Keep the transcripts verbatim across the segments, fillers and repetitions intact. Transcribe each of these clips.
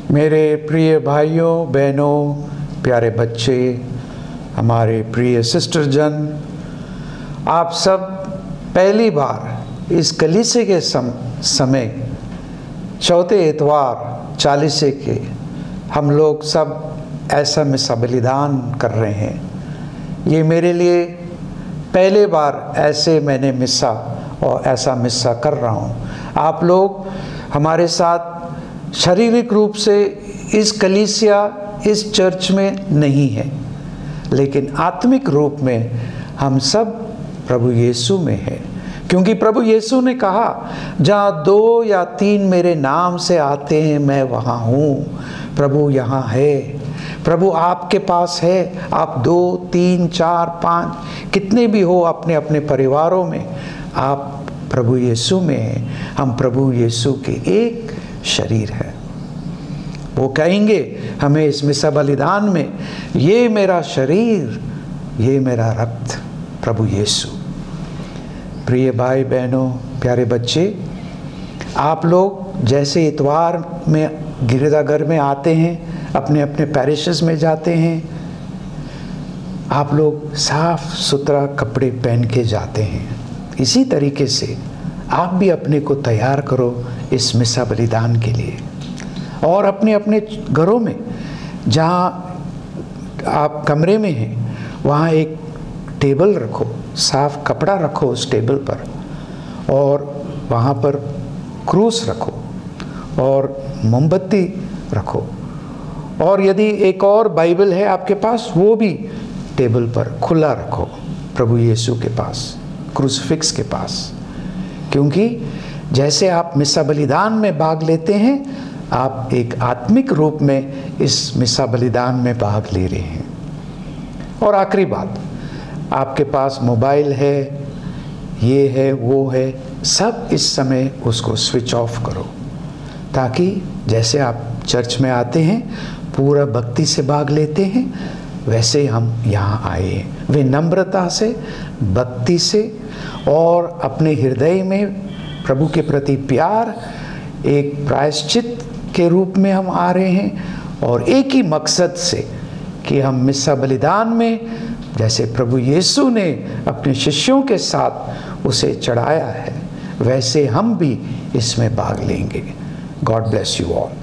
मेरे प्रिय भाइयों बहनों, प्यारे बच्चे, हमारे प्रिय सिस्टर जन, आप सब पहली बार इस कलीसिया के सम, समय चौथे इतवार चालीसे के हम लोग सब ऐसा मिसा बलिदान कर रहे हैं। ये मेरे लिए पहले बार ऐसे मैंने मिसा और ऐसा मिसा कर रहा हूँ। आप लोग हमारे साथ शारीरिक रूप से इस कलीसिया इस चर्च में नहीं है, लेकिन आत्मिक रूप में हम सब प्रभु यीशु में हैं, क्योंकि प्रभु यीशु ने कहा, जहाँ दो या तीन मेरे नाम से आते हैं मैं वहाँ हूँ। प्रभु यहाँ है, प्रभु आपके पास है। आप दो तीन चार पाँच कितने भी हो अपने अपने परिवारों में, आप प्रभु यीशु में हैं। हम प्रभु यीशु के एक शरीर है। वो कहेंगे हमें इस मिसा बलिदान में, ये मेरा शरीर, ये मेरा रक्त, प्रभु यीशु। प्रिय भाई बहनों, प्यारे बच्चे, आप लोग जैसे इतवार में गिरजाघर में आते हैं, अपने अपने पैरिशेस में जाते हैं, आप लोग साफ सुथरा कपड़े पहन के जाते हैं। इसी तरीके से आप भी अपने को तैयार करो इस मिसा बलिदान के लिए। और अपने अपने घरों में जहाँ आप कमरे में हैं वहाँ एक टेबल रखो, साफ कपड़ा रखो उस टेबल पर, और वहाँ पर क्रूस रखो और मोमबत्ती रखो। और यदि एक और बाइबल है आपके पास, वो भी टेबल पर खुला रखो प्रभु यीशु के पास, क्रूसिफिक्स के पास। क्योंकि जैसे आप मिसा बलिदान में भाग लेते हैं, आप एक आत्मिक रूप में इस मिसा बलिदान में भाग ले रहे हैं। और आखिरी बात, आपके पास मोबाइल है, ये है वो है, सब इस समय उसको स्विच ऑफ करो, ताकि जैसे आप चर्च में आते हैं पूरा भक्ति से भाग लेते हैं, वैसे हम यहाँ आए हैं विनम्रता से, भक्ति से, और अपने हृदय में प्रभु के प्रति प्यार, एक प्रायश्चित के रूप में हम आ रहे हैं। और एक ही मकसद से कि हम मिसा बलिदान में जैसे प्रभु यीशु ने अपने शिष्यों के साथ उसे चढ़ाया है, वैसे हम भी इसमें भाग लेंगे। God bless you all.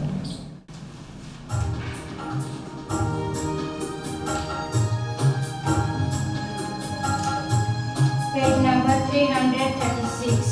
Page number three hundred thirty-six.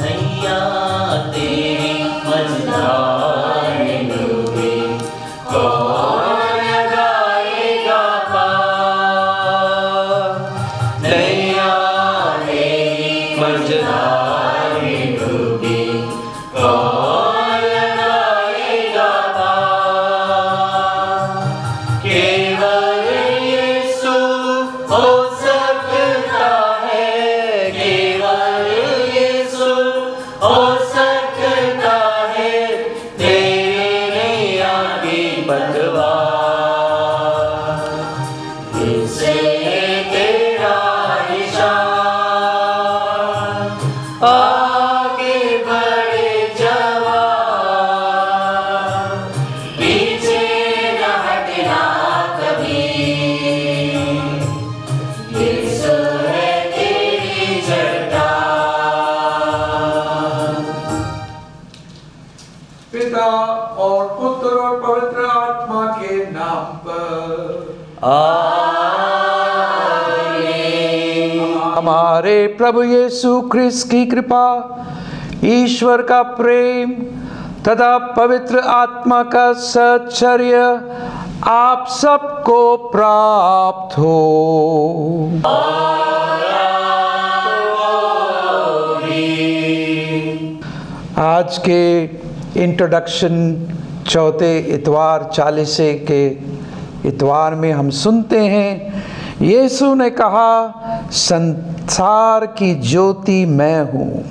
Oh इसे तेरा निशान, आगे बढ़े जवान, पीछे न हटना कभी, यीशु है तेरी चट्टान। पिता और पुत्र और पवित्र आत्मा के नाम पर आमीन। हमारे प्रभु यीशु ख्रिस्त की कृपा, ईश्वर का प्रेम तथा पवित्र आत्मा का साहचर्य आप सबको प्राप्त हो। आज के इंट्रोडक्शन चौथे इतवार चालीसे के इतवार में हम सुनते हैं, यीशु ने कहा, संसार की ज्योति मैं हूँ।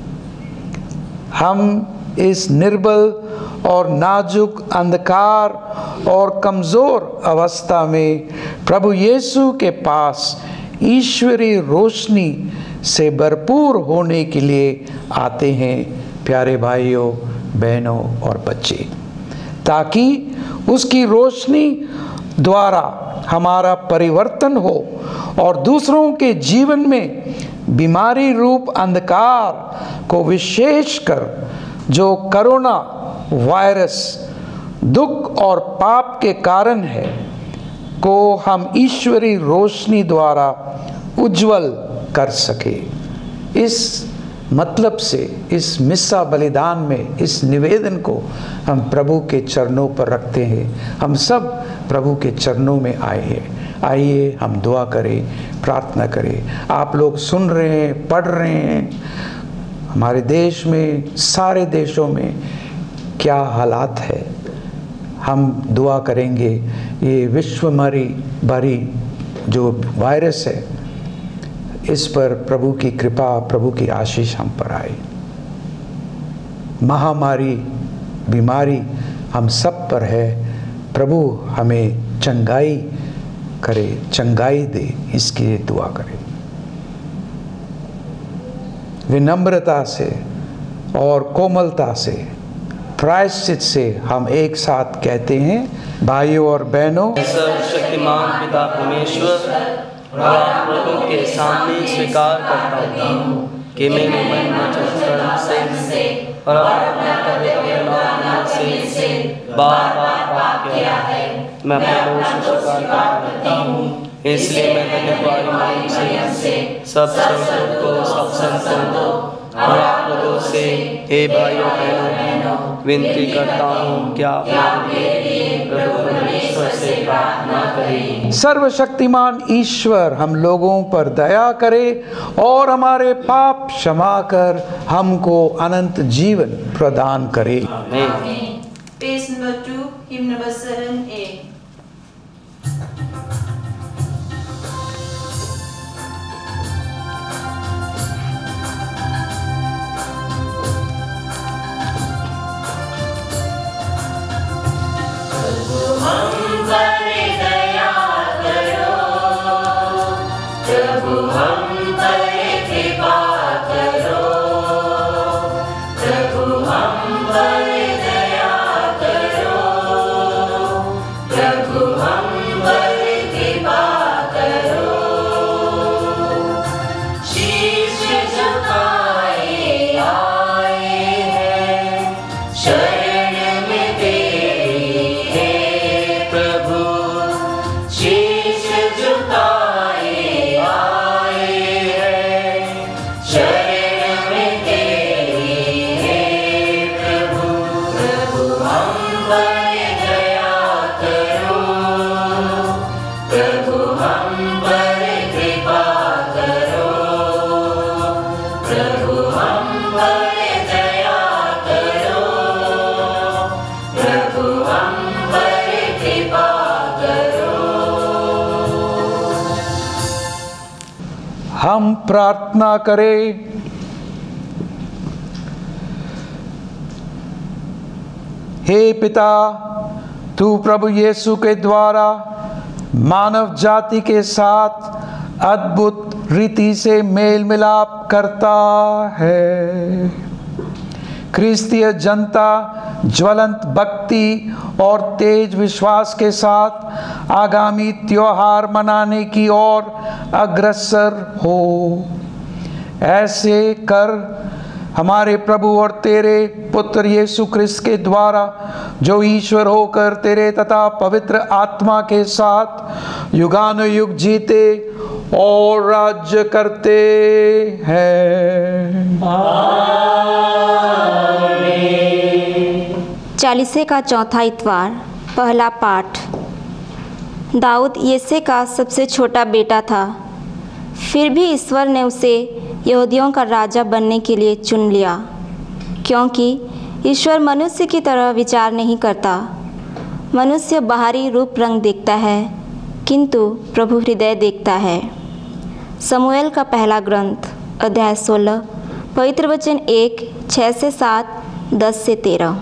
हम इस निर्बल और नाजुक अंधकार और कमज़ोर अवस्था में प्रभु यीशु के पास ईश्वरीय रोशनी से भरपूर होने के लिए आते हैं, प्यारे भाइयों, बहनों और बच्चे, ताकि उसकी रोशनी द्वारा हमारा परिवर्तन हो और दूसरों के जीवन में बीमारी रूप अंधकार को, विशेषकर जो कोरोना वायरस दुख और पाप के कारण है, को हम ईश्वरीय रोशनी द्वारा उज्जवल कर सके। इस मतलब से इस मिस्सा बलिदान में इस निवेदन को हम प्रभु के चरणों पर रखते हैं। हम सब प्रभु के चरणों में आए हैं। आइए हम दुआ करें, प्रार्थना करें। आप लोग सुन रहे हैं, पढ़ रहे हैं, हमारे देश में, सारे देशों में क्या हालात है। हम दुआ करेंगे ये विश्वमरी भरी जो वायरस है, इस पर प्रभु की कृपा, प्रभु की आशीष हम पर आए। महामारी बीमारी हम सब पर है, प्रभु हमें चंगाई करे, चंगाई दे, इसकी दुआ करें। विनम्रता से और कोमलता से, प्रायश्चित से हम एक साथ कहते हैं, भाइयों और बहनों, सर्वशक्तिमान पिता परमेश्वर, और आप लोगों के सामने स्वीकार करता हूँ कि मैंने मन वचन कर्म से और अपने से बार बार पाप किया है। मैं अपने दोष स्वीकार करता हूँ, इसलिए मैं धन्यवाद मांगू से सब संतों को, सब संतों को और आप लोगों से, हे भाइयों बहनों, विनती करता हूँ कि आप प्रभु परमेश्वर से प्रार्थना करें। सर्वशक्तिमान ईश्वर हम लोगों पर दया करे और हमारे पाप क्षमा कर हमको अनंत जीवन प्रदान करे। आमीन। Page number two, hymn number seven A. हम पर दया करो, प्रभु हम पर कृपा करो, प्रभु हम पर दया करो, प्रभु हम पर कृपा करो। शीश झुकाए आए हैं, शरण में तेरी है प्रभु। शीश झुकाए आए हैं, शरण में तेरी है प्रभु। प्रभु हम पर दया करो, प्रभु हम पर कृपा करो, प्रभु हम पर दया करो, प्रभु हम पर कृपा करो। हम प्रार्थना करें। हे पिता, तू प्रभु यीशु के द्वारा मानव जाति के साथ अद्भुत रीति से मेल मिलाप करता है। क्रिस्तीय जनता ज्वलंत भक्ति और तेज विश्वास के साथ आगामी त्योहार मनाने की ओर अग्रसर हो। ऐसे कर हमारे प्रभु और तेरे पुत्र यीशु क्रिस्त के द्वारा, जो ईश्वर होकर तेरे तथा पवित्र आत्मा के साथ युगानुयुग जीते और राज्य करते हैं। चालीसे का चौथा इतवार। पहला पाठ। दाऊद यिशै का सबसे छोटा बेटा था, फिर भी ईश्वर ने उसे यहूदियों का राजा बनने के लिए चुन लिया, क्योंकि ईश्वर मनुष्य की तरह विचार नहीं करता। मनुष्य बाहरी रूप रंग देखता है, किंतु प्रभु हृदय देखता है। समूएल का पहला ग्रंथ अध्याय सोलह, पवित्र वचन एक, छः से सात, दस से तेरह।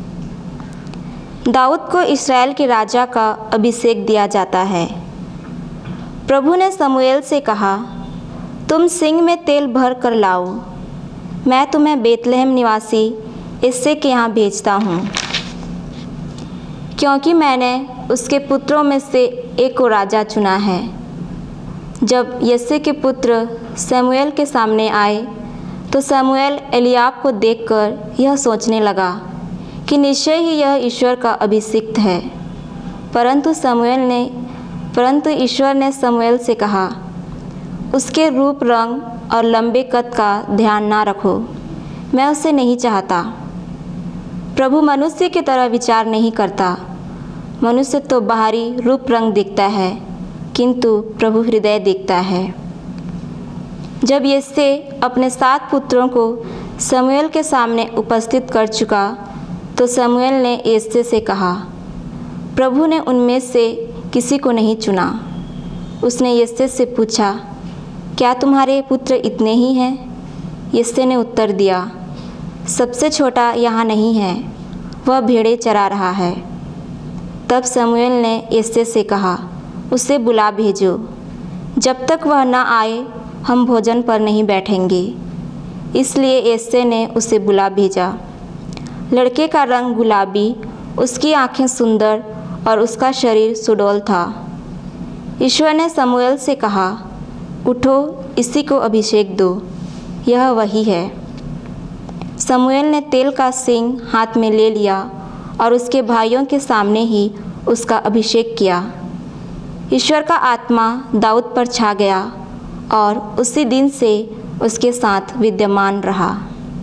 दाऊद को इस्राएल के राजा का अभिषेक दिया जाता है। प्रभु ने समूएल से कहा, तुम सिंह में तेल भर कर लाओ, मैं तुम्हें बेतलहम निवासी यिशै के यहाँ भेजता हूँ, क्योंकि मैंने उसके पुत्रों में से एक को राजा चुना है। जब यिशै के पुत्र समूएल के सामने आए तो समूएल एलियाब को देखकर यह सोचने लगा कि निश्चय ही यह ईश्वर का अभिषिक्त है। परंतु समूएल ने परंतु ईश्वर ने समूएल से कहा, उसके रूप रंग और लंबे कद का ध्यान ना रखो, मैं उसे नहीं चाहता। प्रभु मनुष्य की तरह विचार नहीं करता। मनुष्य तो बाहरी रूप रंग देखता है, किंतु प्रभु हृदय देखता है। जब यिशै अपने सात पुत्रों को समूएल के सामने उपस्थित कर चुका तो समूएल ने यिशै से कहा, प्रभु ने उनमें से किसी को नहीं चुना। उसने यिशै से पूछा, क्या तुम्हारे पुत्र इतने ही हैं? यिशै ने उत्तर दिया, सबसे छोटा यहाँ नहीं है, वह भेड़ें चरा रहा है। तब समूएल ने यिशै से कहा, उसे बुला भेजो, जब तक वह न आए हम भोजन पर नहीं बैठेंगे। इसलिए यिशै ने उसे बुला भेजा। लड़के का रंग गुलाबी, उसकी आँखें सुंदर और उसका शरीर सुडौल था। ईश्वर ने समूएल से कहा, उठो, इसी को अभिषेक दो, यह वही है। समूएल ने तेल का सिंग हाथ में ले लिया और उसके भाइयों के सामने ही उसका अभिषेक किया। ईश्वर का आत्मा दाऊद पर छा गया और उसी दिन से उसके साथ विद्यमान रहा।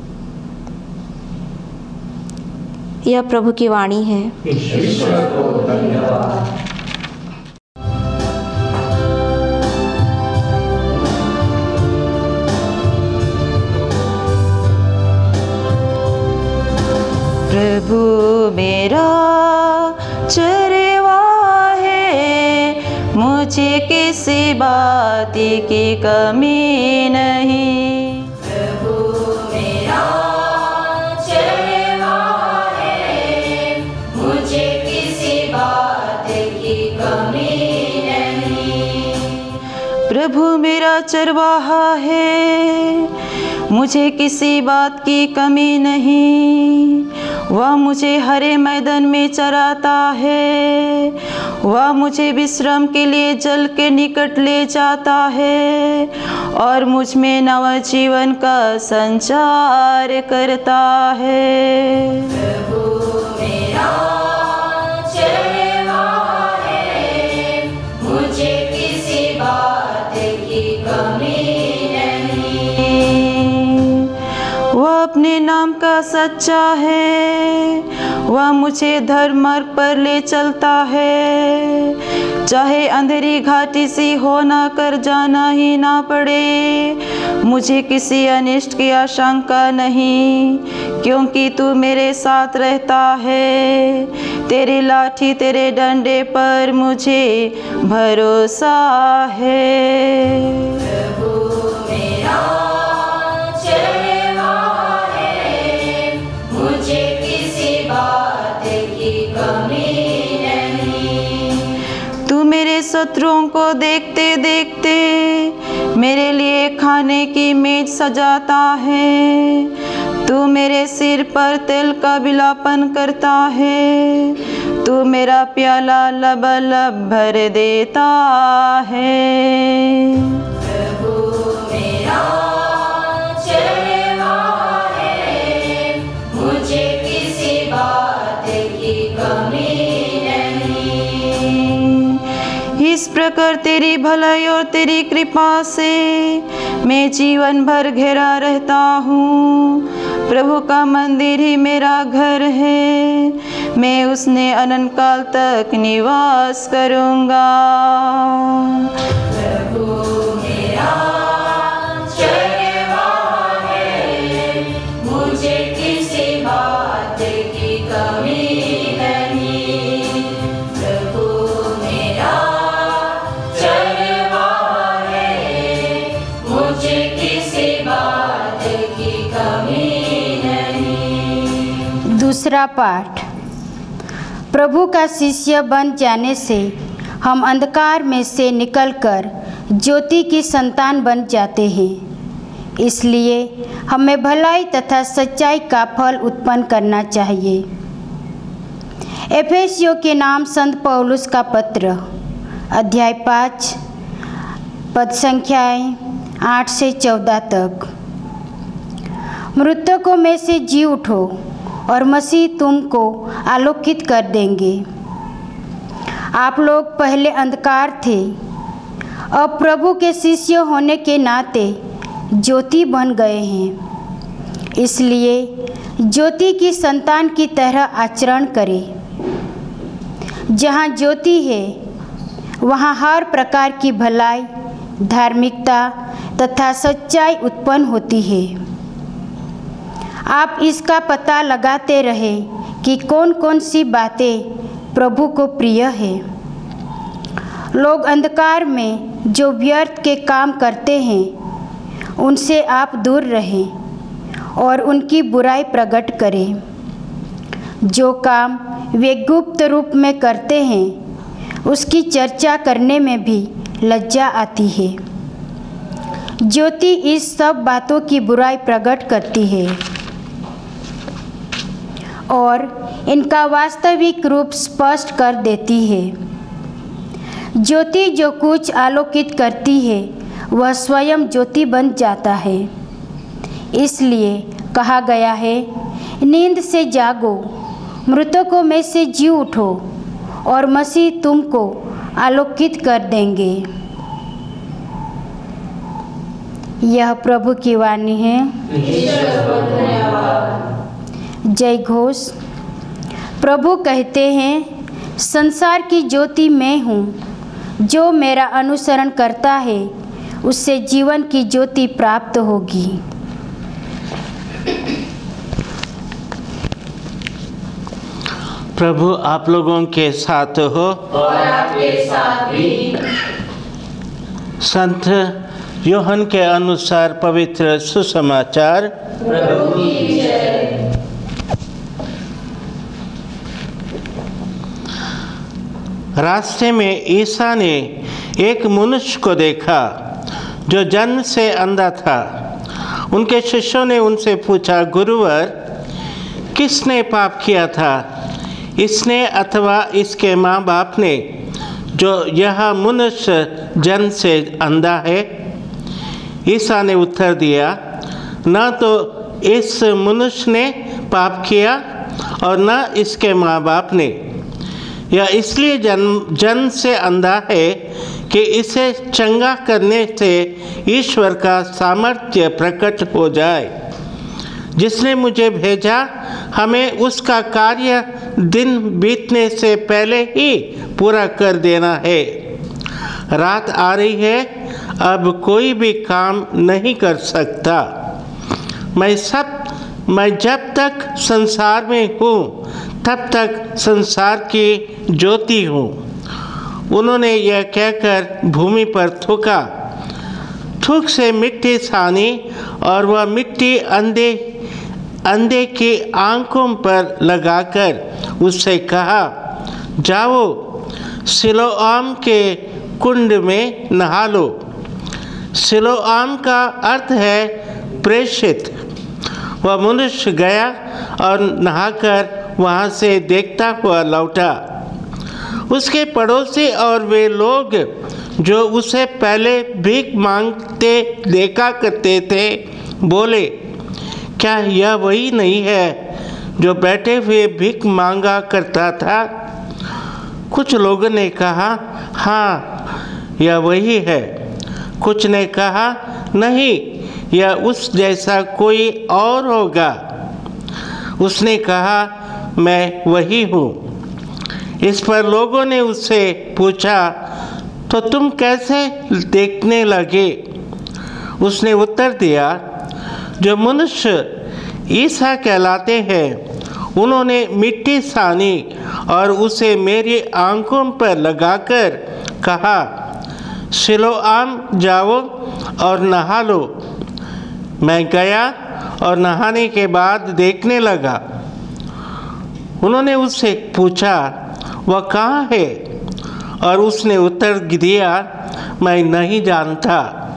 यह प्रभु की वाणी है। ईश्वर को धन्यवाद। प्रभु मेरा चरवा है, मुझे किसी बात की कमी नहीं। प्रभु मेरा चरवा है, मुझे किसी बात की कमी नहीं। प्रभु मेरा चरवाहा है, मुझे किसी बात की कमी नहीं। वह मुझे हरे मैदान में चराता है, वह मुझे विश्राम के लिए जल के निकट ले जाता है और मुझ में नव जीवन का संचार करता है। प्रभु मेरा चरवा है, मुझे किसी बात की कमी नहीं। वह अपने नाम का सच्चा है, वह मुझे धर्म मार्ग पर ले चलता है। चाहे अंधेरी घाटी सी हो ना कर जाना ही ना पड़े, मुझे किसी अनिष्ट की आशंका नहीं, क्योंकि तू मेरे साथ रहता है। तेरी लाठी तेरे डंडे पर मुझे भरोसा है। प्रभु मेरा शत्रुओं को देखते देखते मेरे लिए खाने की मेज सजाता है। तू मेरे सिर पर तेल का विलापन करता है। तू मेरा प्याला लबालब भर देता है। प्रभु मेरा चरवा है, मुझे किसी बात की कमी इस प्रकार तेरी भलाई और तेरी कृपा से मैं जीवन भर घिरा रहता हूँ। प्रभु का मंदिर ही मेरा घर है, मैं उसने अनंत काल तक निवास करूँगा। प्रभु मेरा चरवा है, मुझे किसी बात की कमी नहीं। प्रभु मेरा चरवा है, मुझे किसी बात की कमी नहीं। दूसरा पाठ। प्रभु का शिष्य बन जाने से हम अंधकार में से निकलकर ज्योति की संतान बन जाते हैं। इसलिए हमें भलाई तथा सच्चाई का फल उत्पन्न करना चाहिए। एफेसियों के नाम संत पौलुस का पत्र, अध्याय पाँच, पद संख्याएँ आठ से चौदह तक। मृतकों में से जी उठो और मसीह तुमको आलोकित कर देंगे। आप लोग पहले अंधकार थे, अब प्रभु के शिष्य होने के नाते ज्योति बन गए हैं। इसलिए ज्योति की संतान की तरह आचरण करें। जहाँ ज्योति है वहाँ हर प्रकार की भलाई, धार्मिकता तथा सच्चाई उत्पन्न होती है। आप इसका पता लगाते रहे कि कौन कौन सी बातें प्रभु को प्रिय है। लोग अंधकार में जो व्यर्थ के काम करते हैं उनसे आप दूर रहें और उनकी बुराई प्रकट करें। जो काम वे गुप्त रूप में करते हैं उसकी चर्चा करने में भी लज्जा आती है। ज्योति इस सब बातों की बुराई प्रकट करती है और इनका वास्तविक रूप स्पष्ट कर देती है। ज्योति जो कुछ आलोकित करती है वह स्वयं ज्योति बन जाता है। इसलिए कहा गया है, नींद से जागो, मृतकों में से जी उठो और मसीह तुमको आलोकित कर देंगे। यह प्रभु की वाणी है। जय घोष। प्रभु कहते हैं, संसार की ज्योति मैं हूँ। जो मेरा अनुसरण करता है उससे जीवन की ज्योति प्राप्त होगी। प्रभु आप लोगों के साथ हो और आपके साथ भी। संत यूहन्ना के अनुसार पवित्र सुसमाचार। प्रभु की जय। रास्ते में ईसा ने एक मनुष्य को देखा जो जन्म से अंधा था। उनके शिष्यों ने उनसे पूछा, गुरुवर, किसने पाप किया था, इसने अथवा इसके माँ बाप ने, जो यह मनुष्य जन्म से अंधा है? ईसा ने उत्तर दिया, न तो इस मनुष्य ने पाप किया और न इसके माँ बाप ने। यह इसलिए जन्म जन्म से अंधा है कि इसे चंगा करने से ईश्वर का सामर्थ्य प्रकट हो जाए। जिसने मुझे भेजा, हमें उसका कार्य दिन बीतने से पहले ही पूरा कर देना है। रात आ रही है, अब कोई भी काम नहीं कर सकता। मैं सब मैं जब तक संसार में हूँ तब तक संसार की ज्योति हूँ। उन्होंने यह कहकर भूमि पर थूका। थूक से मिट्टी छानी और वह मिट्टी अंधे अंधे की आंखों पर लगाकर उससे कहा, जाओ सिलोआम के कुंड में नहा लो। सिलोआम का अर्थ है प्रेषित। वह मनुष्य गया और नहाकर वहाँ से देखता हुआ लौटा। उसके पड़ोसी और वे लोग जो उसे पहले भीख मांगते देखा करते थे बोले, क्या यह वही नहीं है जो बैठे हुए भीख मांगा करता था? कुछ लोगों ने कहा, हाँ यह वही है। कुछ ने कहा, नहीं यह उस जैसा कोई और होगा। उसने कहा, मैं वही हूँ। इस पर लोगों ने उससे पूछा, तो तुम कैसे देखने लगे? उसने उत्तर दिया, जो मनुष्य ईसा कहलाते हैं उन्होंने मिट्टी सानी और उसे मेरी आंखों पर लगाकर कहा, सिलोआम जाओ और नहा लो। मैं गया और नहाने के बाद देखने लगा। उन्होंने उससे पूछा, वह कहाँ है? और उसने उत्तर दिया, मैं नहीं जानता।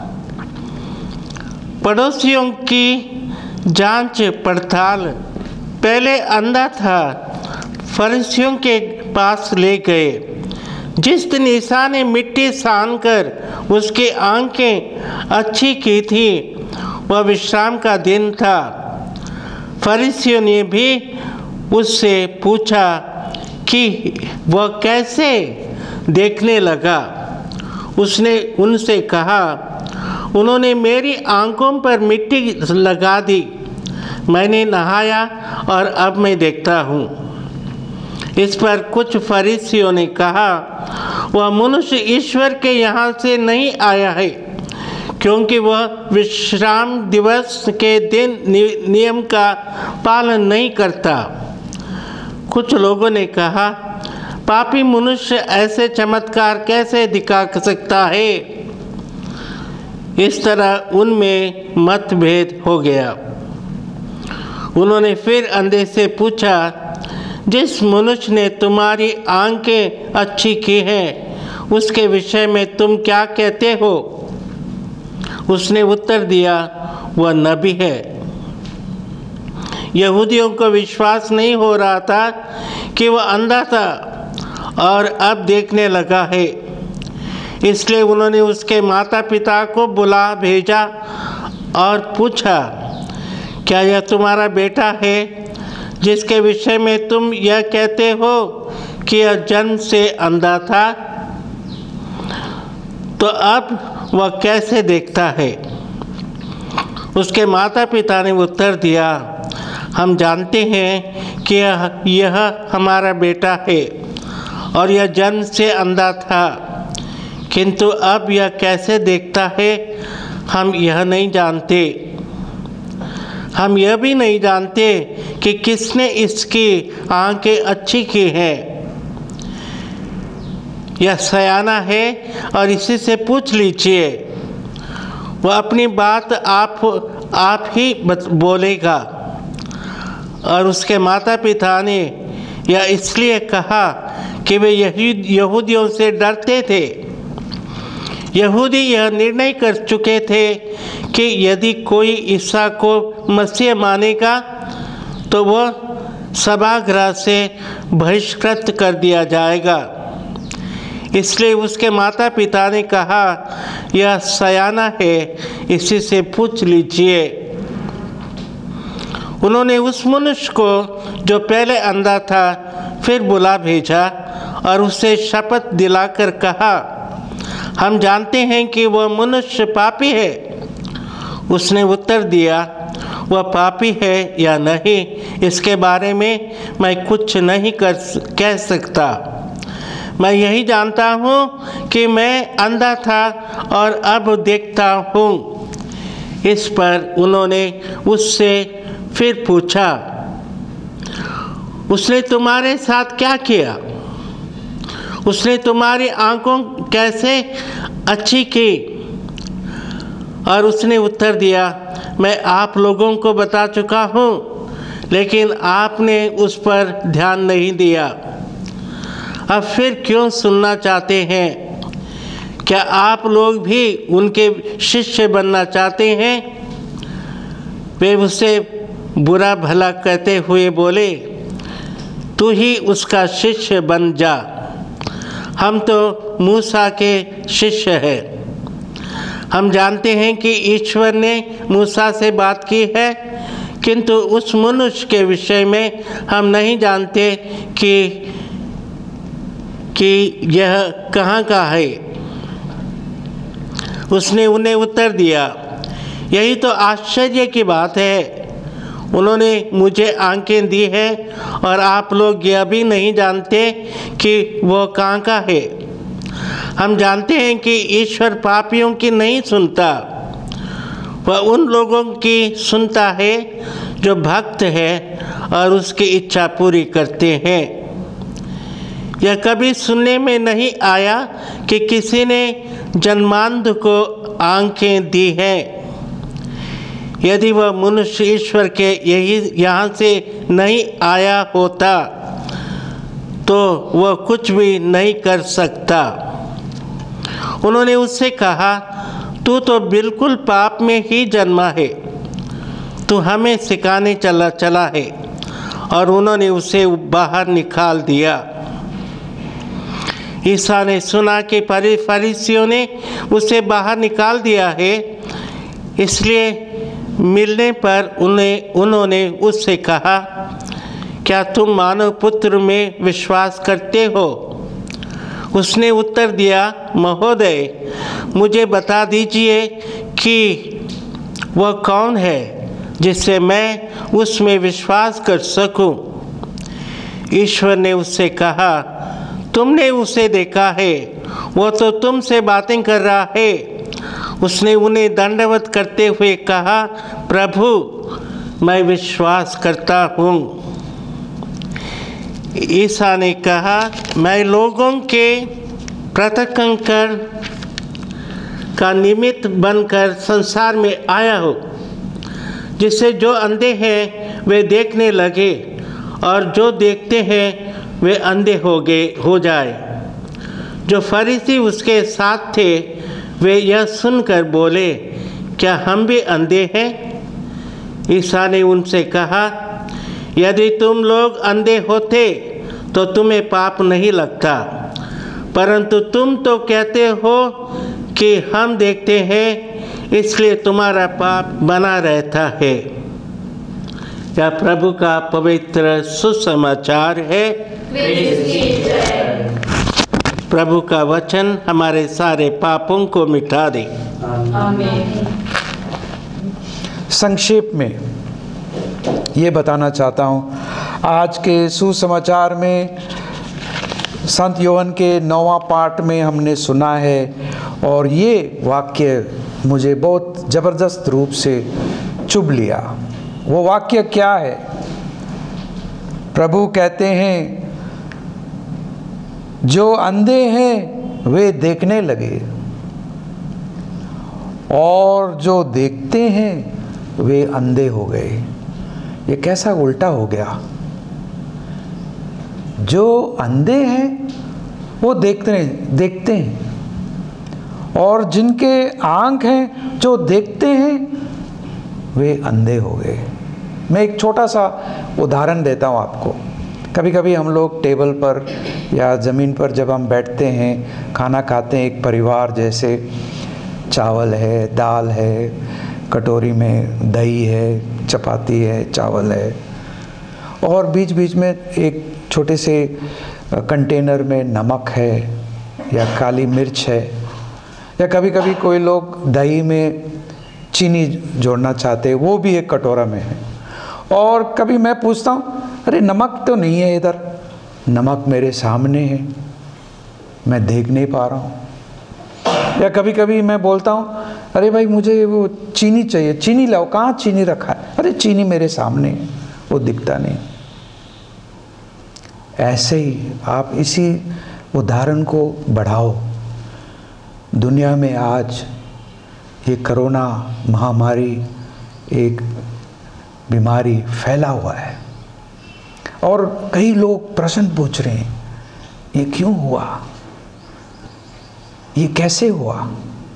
पड़ोसियों की जांच पड़ताल। पहले अंधा था, फरीसियों के पास ले गए। जिस दिन ईसा ने मिट्टी सान कर उसकी आंखें अच्छी की थी, वह विश्राम का दिन था। फरीसियों ने भी उससे पूछा कि वह कैसे देखने लगा। उसने उनसे कहा, उन्होंने मेरी आंखों पर मिट्टी लगा दी। मैंने नहाया और अब मैं देखता हूँ। इस पर कुछ फरीसियों ने कहा, वह मनुष्य ईश्वर के यहाँ से नहीं आया है, क्योंकि वह विश्राम दिवस के दिन नियम का पालन नहीं करता। कुछ लोगों ने कहा, पापी मनुष्य ऐसे चमत्कार कैसे दिखा सकता है? इस तरह उनमें मतभेद हो गया। उन्होंने फिर अंधे से पूछा, जिस मनुष्य ने तुम्हारी आंखें अच्छी की हैं, उसके विषय में तुम क्या कहते हो? उसने उत्तर दिया, वह नबी है। यहूदियों को विश्वास नहीं हो रहा था कि वह अंधा था और अब देखने लगा है। इसलिए उन्होंने उसके माता पिता को बुला भेजा और पूछा, क्या यह तुम्हारा बेटा है जिसके विषय में तुम यह कहते हो कि यह जन्म से अंधा था? तो अब वह कैसे देखता है? उसके माता पिता ने उत्तर दिया, हम जानते हैं कि यह यह हमारा बेटा है और यह जन्म से अंधा था, किंतु अब यह कैसे देखता है हम यह नहीं जानते। हम यह भी नहीं जानते कि किसने इसकी आंखें अच्छी की हैं। यह सयाना है और इसी से पूछ लीजिए, वह अपनी बात आप आप ही बोलेगा। और उसके माता पिता ने यह इसलिए कहा कि वे यहूदियों से डरते थे। यहूदी यह निर्णय कर चुके थे कि यदि कोई ईसा को मसीह मानेगा तो वह सभागृह से बहिष्कृत कर दिया जाएगा। इसलिए उसके माता पिता ने कहा, यह सयाना है, इसी से पूछ लीजिए। उन्होंने उस मनुष्य को जो पहले अंधा था फिर बुला भेजा और उसे शपथ दिलाकर कहा, हम जानते हैं कि वह मनुष्य पापी है। उसने उत्तर दिया, वह पापी है या नहीं इसके बारे में मैं कुछ नहीं कर कह सकता। मैं यही जानता हूँ कि मैं अंधा था और अब देखता हूँ। इस पर उन्होंने उससे फिर पूछा, उसने तुम्हारे साथ क्या किया? उसने तुम्हारी आंखों कैसे अच्छी की? और उसने उत्तर दिया, मैं आप लोगों को बता चुका हूँ, लेकिन आपने उस पर ध्यान नहीं दिया। अब फिर क्यों सुनना चाहते हैं? क्या आप लोग भी उनके शिष्य बनना चाहते हैं? वे उससे बुरा भला कहते हुए बोले, तू ही उसका शिष्य बन जा, हम तो मूसा के शिष्य हैं। हम जानते हैं कि ईश्वर ने मूसा से बात की है, किंतु उस मनुष्य के विषय में हम नहीं जानते कि कि यह कहाँ का है। उसने उन्हें उत्तर दिया, यही तो आश्चर्य की बात है। उन्होंने मुझे आंखें दी हैं और आप लोग यह भी नहीं जानते कि वो कहाँ का है। हम जानते हैं कि ईश्वर पापियों की नहीं सुनता, वह उन लोगों की सुनता है जो भक्त है और उसकी इच्छा पूरी करते हैं। यह कभी सुनने में नहीं आया कि किसी ने जन्मांध को आंखें दी हैं। यदि वह मनुष्य ईश्वर के यही यहाँ से नहीं आया होता तो वह कुछ भी नहीं कर सकता। उन्होंने उससे कहा, तू तो बिल्कुल पाप में ही जन्मा है, तू हमें सिखाने चला चला है। और उन्होंने उसे बाहर निकाल दिया। ईसा ने सुना कि फरीसियों ने उसे बाहर निकाल दिया है, इसलिए मिलने पर उन्हें उन्होंने उससे कहा, क्या तुम मानव पुत्र में विश्वास करते हो? उसने उत्तर दिया, महोदय, मुझे बता दीजिए कि वह कौन है जिससे मैं उसमें विश्वास कर सकूं। ईश्वर ने उससे कहा, तुमने उसे देखा है, वो तो तुमसे बातें कर रहा है। उसने उन्हें दंडवत करते हुए कहा, प्रभु, मैं विश्वास करता हूँ। ईसा ने कहा, मैं लोगों के पृथक्करण का निमित्त बनकर संसार में आया हूँ, जिससे जो अंधे हैं वे देखने लगे और जो देखते हैं वे अंधे हो गए हो जाए। जो फरीसी उसके साथ थे वे यह सुनकर बोले, क्या हम भी अंधे हैं? ईसा ने उनसे कहा, यदि तुम लोग अंधे होते तो तुम्हें पाप नहीं लगता, परंतु तुम तो कहते हो कि हम देखते हैं, इसलिए तुम्हारा पाप बना रहता है। यह प्रभु का पवित्र सुसमाचार है। प्रभु का वचन हमारे सारे पापों को मिटा दे। आमीन। संक्षेप में ये बताना चाहता हूँ, आज के सुसमाचार में संत योहन के नौवां पाठ में हमने सुना है और ये वाक्य मुझे बहुत ज़बरदस्त रूप से चुभ लिया। वो वाक्य क्या है? प्रभु कहते हैं, जो अंधे हैं वे देखने लगे और जो देखते हैं वे अंधे हो गए। ये कैसा उल्टा हो गया? जो अंधे हैं वो देखते देखते हैं और जिनके आँख हैं जो देखते हैं वे अंधे हो गए। मैं एक छोटा सा उदाहरण देता हूँ आपको। कभी कभी हम लोग टेबल पर या ज़मीन पर जब हम बैठते हैं, खाना खाते हैं, एक परिवार जैसे, चावल है, दाल है, कटोरी में दही है, चपाती है, चावल है और बीच बीच में एक छोटे से कंटेनर में नमक है या काली मिर्च है, या कभी कभी कोई लोग दही में चीनी जोड़ना चाहते हैं, वो भी एक कटोरा में है। और कभी मैं पूछता हूँ, अरे नमक तो नहीं है इधर, नमक मेरे सामने है, मैं देख नहीं पा रहा हूँ। या कभी कभी मैं बोलता हूँ, अरे भाई मुझे वो चीनी चाहिए, चीनी लाओ, कहाँ चीनी रखा है? अरे चीनी मेरे सामने है, वो दिखता नहीं। ऐसे ही आप इसी उदाहरण को बढ़ाओ। दुनिया में आज ये कोरोना महामारी, एक बीमारी फैला हुआ है और कई लोग प्रश्न पूछ रहे हैं, ये क्यों हुआ? ये कैसे हुआ?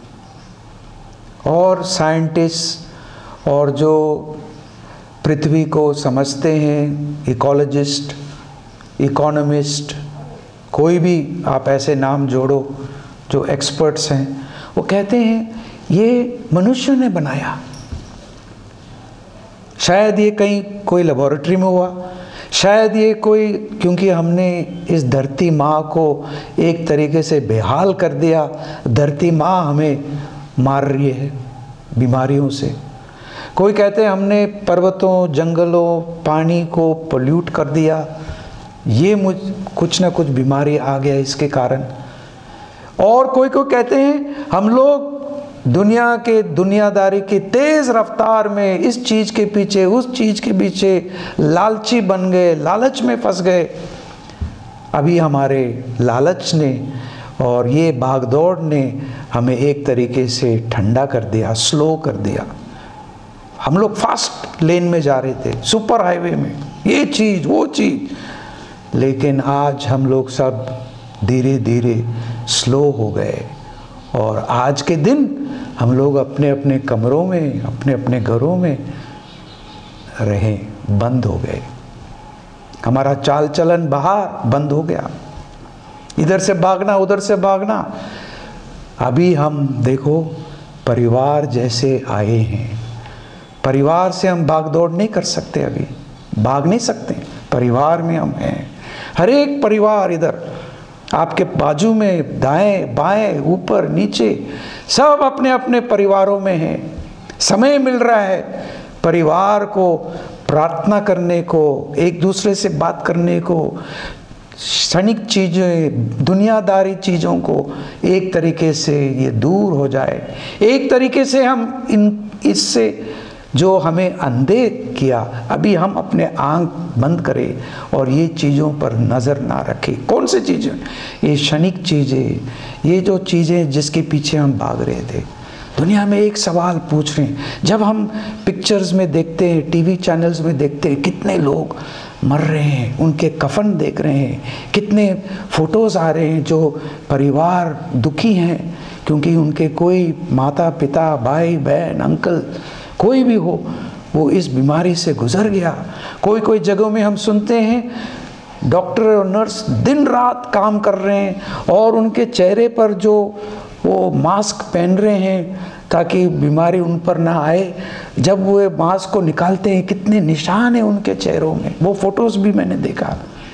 और साइंटिस्ट और जो पृथ्वी को समझते हैं, इकोलॉजिस्ट, इकोनॉमिस्ट, कोई भी आप ऐसे नाम जोड़ो जो एक्सपर्ट्स हैं, वो कहते हैं ये मनुष्य ने बनाया। शायद ये कहीं कोई लेबोरेटरी में हुआ, शायद ये कोई, क्योंकि हमने इस धरती माँ को एक तरीके से बेहाल कर दिया। धरती माँ हमें मार रही है बीमारियों से। कोई कहते हैं हमने पर्वतों, जंगलों, पानी को पोल्यूट कर दिया, ये मुझ कुछ ना कुछ बीमारी आ गया इसके कारण। और कोई को कहते हैं हम लोग दुनिया के दुनियादारी की तेज़ रफ्तार में इस चीज़ के पीछे, उस चीज़ के पीछे लालची बन गए, लालच में फंस गए। अभी हमारे लालच ने और ये भागदौड़ ने हमें एक तरीके से ठंडा कर दिया, स्लो कर दिया। हम लोग फास्ट लेन में जा रहे थे, सुपर हाईवे में, ये चीज़ वो चीज़, लेकिन आज हम लोग सब धीरे धीरे स्लो हो गए। और आज के दिन हम लोग अपने अपने कमरों में, अपने अपने घरों में रहे, बंद हो गए। हमारा चाल चलन बाहर बंद हो गया, इधर से भागना, उधर से भागना। अभी हम देखो परिवार जैसे आए हैं, परिवार से हम भाग दौड़ नहीं कर सकते, अभी भाग नहीं सकते, परिवार में हम हैं। हर एक परिवार इधर आपके बाजू में, दाएं बाएं, ऊपर नीचे, सब अपने अपने परिवारों में हैं। समय मिल रहा है परिवार को प्रार्थना करने को, एक दूसरे से बात करने को, क्षणिक चीज़ें, दुनियादारी चीज़ों को एक तरीके से ये दूर हो जाए। एक तरीके से हम इन इससे जो हमें अंधे किया, अभी हम अपने आँख बंद करें और ये चीज़ों पर नज़र ना रखें। कौन सी चीज़ें? ये क्षणिक चीज़ें, ये जो चीज़ें जिसके पीछे हम भाग रहे थे। दुनिया में एक सवाल पूछ रहे हैं, जब हम पिक्चर्स में देखते हैं, टीवी चैनल्स में देखते हैं, कितने लोग मर रहे हैं, उनके कफन देख रहे हैं, कितने फ़ोटोज़ आ रहे हैं जो परिवार दुखी हैं क्योंकि उनके कोई माता पिता, भाई बहन, अंकल, कोई भी हो, वो इस बीमारी से गुजर गया। कोई कोई जगहों में हम सुनते हैं डॉक्टर और नर्स दिन रात काम कर रहे हैं और उनके चेहरे पर जो वो मास्क पहन रहे हैं ताकि बीमारी उन पर ना आए, जब वो मास्क को निकालते हैं कितने निशान हैं उनके चेहरों में। वो फोटोज़ भी मैंने देखा,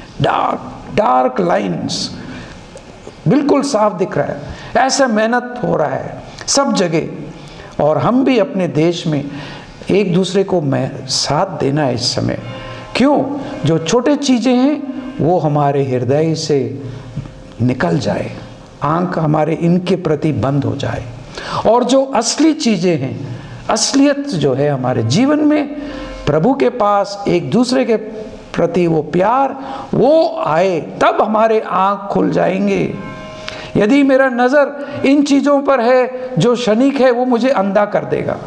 डार्क डार्क लाइंस, बिल्कुल साफ दिख रहा है। ऐसा मेहनत हो रहा है सब जगह, और हम भी अपने देश में एक दूसरे को मैं साथ देना है इस समय। क्यों? जो छोटे चीज़ें हैं वो हमारे हृदय से निकल जाए, आंख हमारे इनके प्रति बंद हो जाए, और जो असली चीज़ें हैं, असलियत जो है हमारे जीवन में, प्रभु के पास एक दूसरे के प्रति वो प्यार, वो आए, तब हमारे आंख खुल जाएंगे। यदि मेरा नज़र इन चीज़ों पर है जो क्षणिक है, वो मुझे अंधा कर देगा।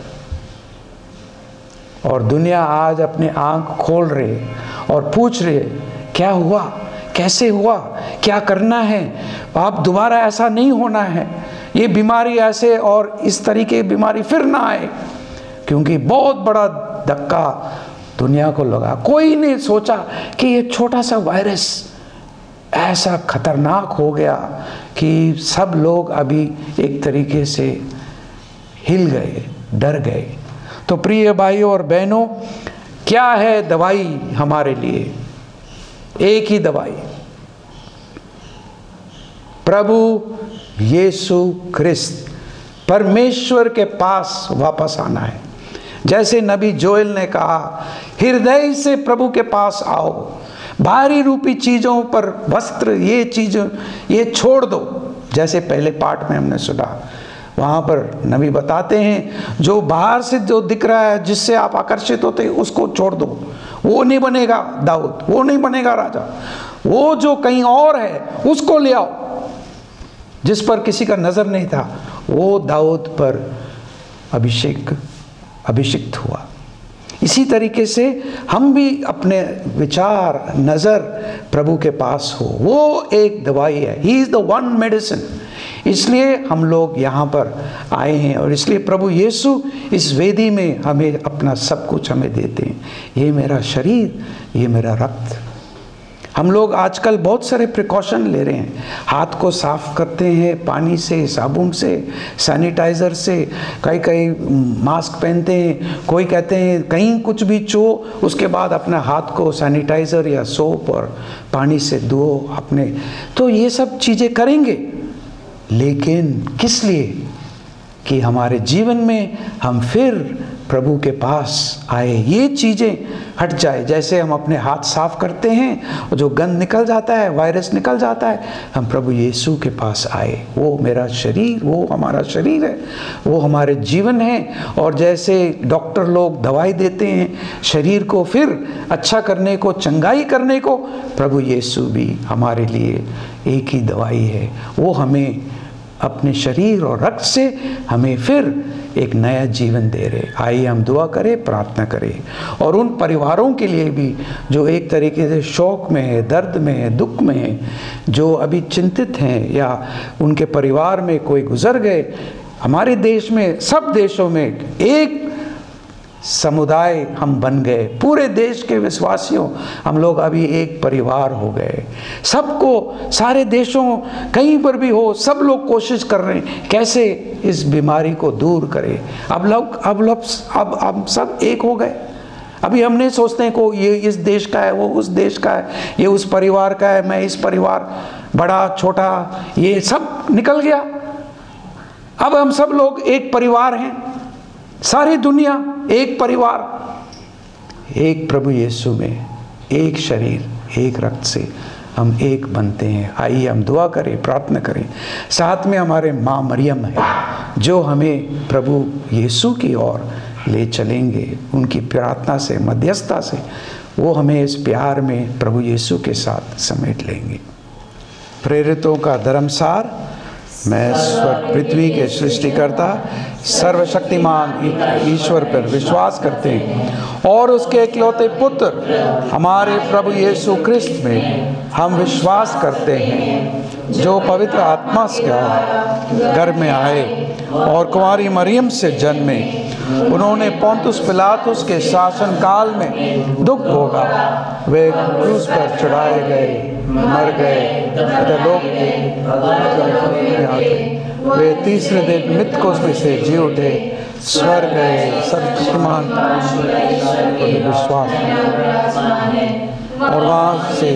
और दुनिया आज अपने आंख खोल रही है और पूछ रही है क्या हुआ, कैसे हुआ, क्या करना है, आप दोबारा ऐसा नहीं होना है, ये बीमारी ऐसे और इस तरीके की बीमारी फिर ना आए, क्योंकि बहुत बड़ा धक्का दुनिया को लगा। कोई नहीं सोचा कि ये छोटा सा वायरस ऐसा खतरनाक हो गया कि सब लोग अभी एक तरीके से हिल गए, डर गए। तो प्रिय भाइयों और बहनों, क्या है दवाई हमारे लिए? एक ही दवाई, प्रभु यीशु ख्रिस्त, परमेश्वर के पास वापस आना है। जैसे नबी जोएल ने कहा, हृदय से प्रभु के पास आओ, बाहरी रूपी चीज़ों पर, वस्त्र, ये चीज़ ये छोड़ दो। जैसे पहले पाठ में हमने सुना, वहाँ पर नबी बताते हैं जो बाहर से जो दिख रहा है, जिससे आप आकर्षित होते हैं, उसको छोड़ दो। वो नहीं बनेगा दाऊद, वो नहीं बनेगा राजा, वो जो कहीं और है उसको ले आओ, जिस पर किसी का नज़र नहीं था, वो दाऊद पर अभिषेक अभिषिक्त हुआ। इसी तरीके से हम भी अपने विचार, नज़र प्रभु के पास हो, वो एक दवाई है। He is the one medicine इसलिए हम लोग यहाँ पर आए हैं और इसलिए प्रभु यीशु इस वेदी में हमें अपना सब कुछ हमें देते हैं। ये मेरा शरीर, ये मेरा रक्त। हम लोग आजकल बहुत सारे प्रिकॉशन ले रहे हैं, हाथ को साफ करते हैं पानी से, साबुन से, सैनिटाइज़र से, कई कई मास्क पहनते हैं, कोई कहते हैं कहीं कुछ भी छो उसके बाद अपना हाथ को सैनिटाइज़र या सोप और पानी से धो अपने। तो ये सब चीज़ें करेंगे, लेकिन किस लिए? कि हमारे जीवन में हम फिर प्रभु के पास आए, ये चीज़ें हट जाए। जैसे हम अपने हाथ साफ करते हैं, जो गंद निकल जाता है, वायरस निकल जाता है, हम प्रभु यीशु के पास आए। वो मेरा शरीर, वो हमारा शरीर है, वो हमारे जीवन है। और जैसे डॉक्टर लोग दवाई देते हैं शरीर को फिर अच्छा करने को, चंगाई करने को, प्रभु यीशु भी हमारे लिए एक ही दवाई है। वो हमें अपने शरीर और रक्त से हमें फिर एक नया जीवन दे रहे। आइए हम दुआ करें, प्रार्थना करें। और उन परिवारों के लिए भी जो एक तरीके से शोक में है, दर्द में है, दुख में है, जो अभी चिंतित हैं या उनके परिवार में कोई गुजर गए। हमारे देश में, सब देशों में एक समुदाय हम बन गए, पूरे देश के विश्वासियों हम लोग अभी एक परिवार हो गए। सबको, सारे देशों कहीं पर भी हो, सब लोग कोशिश कर रहे हैं कैसे इस बीमारी को दूर करें। अब लोग अब लोग अब अब सब एक हो गए। अभी हम नहीं सोचते हैं को ये इस देश का है, वो उस देश का है, ये उस परिवार का है, मैं इस परिवार, बड़ा छोटा, ये सब निकल गया। अब हम सब लोग एक परिवार हैं, सारी दुनिया एक परिवार, एक प्रभु यीशु में, एक शरीर, एक रक्त से हम एक बनते हैं। आइए हम दुआ करें, प्रार्थना करें। साथ में हमारे माँ मरियम है जो हमें प्रभु यीशु की ओर ले चलेंगे। उनकी प्रार्थना से, मध्यस्थता से वो हमें इस प्यार में प्रभु यीशु के साथ समेट लेंगे। प्रेरितों का धर्मसार। मैं स्वर्ग पृथ्वी के सृष्टिकर्ता सर्वशक्तिमान ईश्वर पर विश्वास करते हैं और उसके इकलौते पुत्र हमारे प्रभु यीशु क्रिस्त में हम विश्वास करते हैं, जो पवित्र आत्मा से घर में आए और कुंवारी मरियम से जन्मे। उन्होंने पोंतुस पिलातुस के शासन काल में दुख भोगा, वे क्रूस पर चढ़ाए गए, मर गए, लोग वे तीसरे दिन मृतकों में से जी उठे, स्वर्ग गए, सर्वशक्तिमान विश्वास और वहाँ से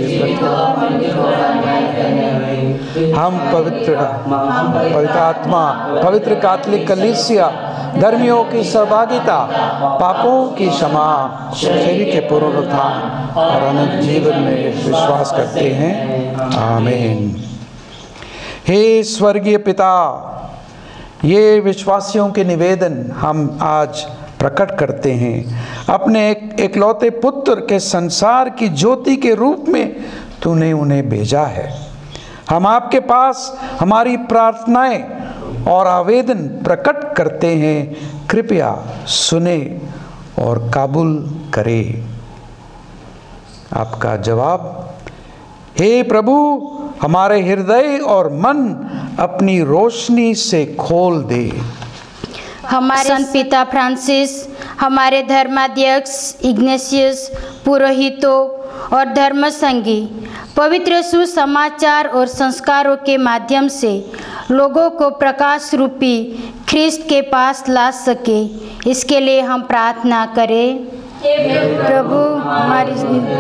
हम पवित्र पवित्र आत्मा, पवित्र कैथोलिक कलीसिया, धर्मियों की सहभागिता, पापों की क्षमा, शरीर के पुनरुत्थान और अनंत जीवन में विश्वास करते हैं। आमीन। हे स्वर्गीय पिता, ये विश्वासियों के निवेदन हम आज प्रकट करते हैं। अपने एक एकलौते पुत्र के संसार की ज्योति के रूप में तूने उन्हें भेजा है। हम आपके पास हमारी प्रार्थनाएं और आवेदन प्रकट करते हैं। कृपया सुने और काबूल करें आपका जवाब। हे प्रभु, हमारे हृदय और मन अपनी रोशनी से खोल दे। हमारे संत पिता फ्रांसिस, हमारे धर्माध्यक्ष इग्नेशियस, पुरोहितों और धर्मसंगी पवित्र सुसमाचार और संस्कारों के माध्यम से लोगों को प्रकाश रूपी ख्रिस्त के पास ला सके, इसके लिए हम प्रार्थना करें। प्रभु हमारी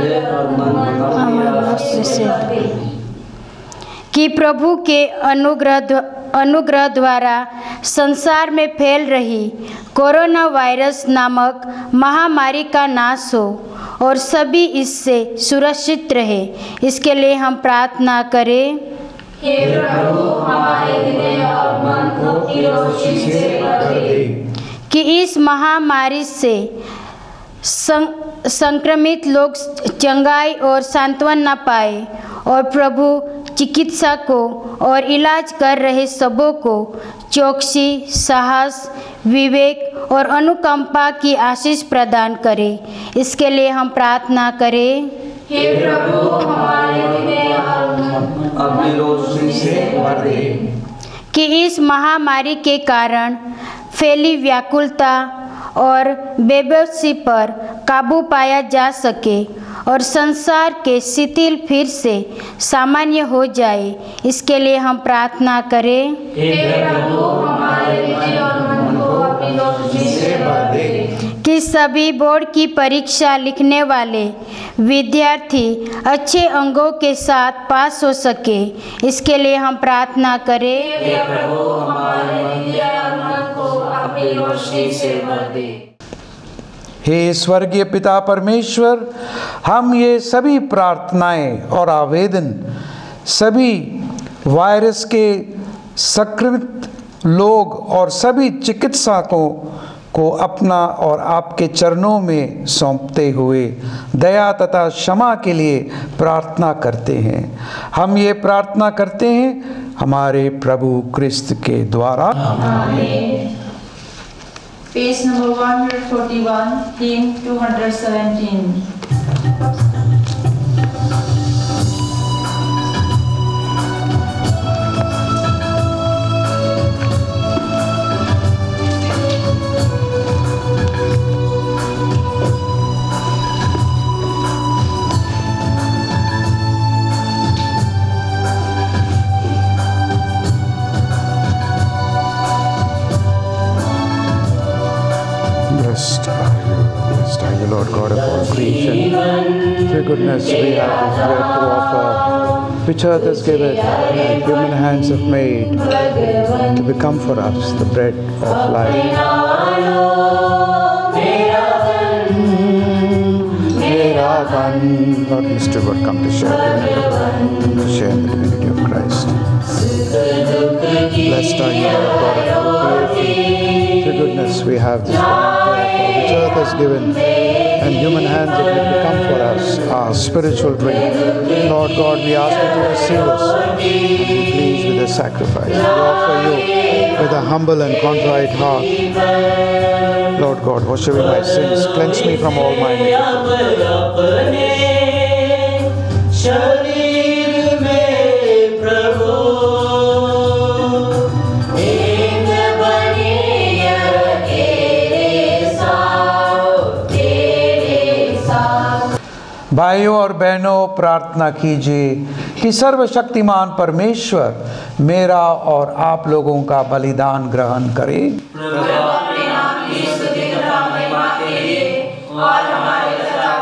कि प्रभु के अनुग्रह अनुग्रह द्वारा संसार में फैल रही कोरोना वायरस नामक महामारी का नाश हो और सभी इससे सुरक्षित रहे, इसके लिए हम प्रार्थना करें। हे प्रभु, हमारे हृदय और मन को अपनी रोशनी से भर दे कि इस महामारी से सं, संक्रमित लोग चंगाई और सांत्वना न पाए और प्रभु चिकित्सा को और इलाज कर रहे सबों को चौकसी, साहस, विवेक और अनुकंपा की आशीष प्रदान करे, इसके लिए हम प्रार्थना करें। हे प्रभु, हमारे हृदय और मन अपनी रोशनी से भर दे कि इस महामारी के कारण फैली व्याकुलता और बेबसी पर काबू पाया जा सके और संसार के शिथिल फिर से सामान्य हो जाए, इसके लिए हम प्रार्थना करें। हे प्रभु, हमारे हृदय और मन को अपनी रोशनी से भर दे। कि सभी बोर्ड की परीक्षा लिखने वाले विद्यार्थी अच्छे अंकों के साथ पास हो सके, इसके लिए हम प्रार्थना करें। हे प्रभु, हमारे हृदय और मन को अपनी रोशनी से भर दे। हे स्वर्गीय पिता परमेश्वर, हम ये सभी प्रार्थनाएं और आवेदन सभी वायरस के संक्रमित लोग और सभी चिकित्सकों को अपना और आपके चरणों में सौंपते हुए दया तथा क्षमा के लिए प्रार्थना करते हैं। हम ये प्रार्थना करते हैं हमारे प्रभु क्रिस्त के द्वारा। आमीन। Page number one hundred forty-one, hymn two hundred seventeen. Blessed are you, blessed are you, Lord God of all creation. Through goodness we have this bread to offer, which earth has given and human hands have made, to become for us the bread of life. Lord, Mister God, come to share to share in the divinity of Christ. Blessed are you, Lord God of all creation. Through goodness we have this wine, which earth has given, and human hands have become for us our spiritual drink. Lord God, we ask you to receive us and be pleased with the sacrifice. We offer you with a humble and contrite heart. Lord God, wash away my sins, cleanse me from all my iniquities. भाइयों और बहनों, प्रार्थना कीजिए कि सर्वशक्तिमान परमेश्वर मेरा और आप लोगों का बलिदान ग्रहण करे। अपने नाम की स्तुति तथा महिमा के लिए और हमारे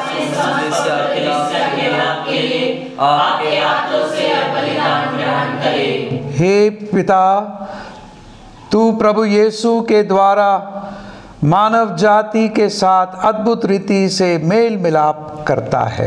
के लिए आपके हाथों से बलिदान ग्रहण करे। हे पिता, तू प्रभु यीशु के द्वारा मानव जाति के साथ अद्भुत रीति से मेल मिलाप करता है।